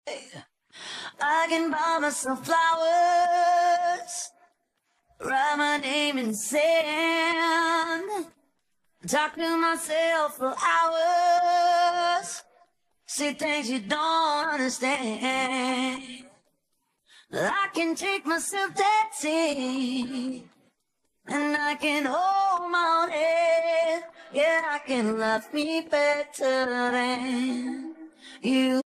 I can buy myself flowers, write my name in sand, talk to myself for hours, see things you don't understand. I can take myself dancing, and I can hold my own head. Yeah, I can love me better than you.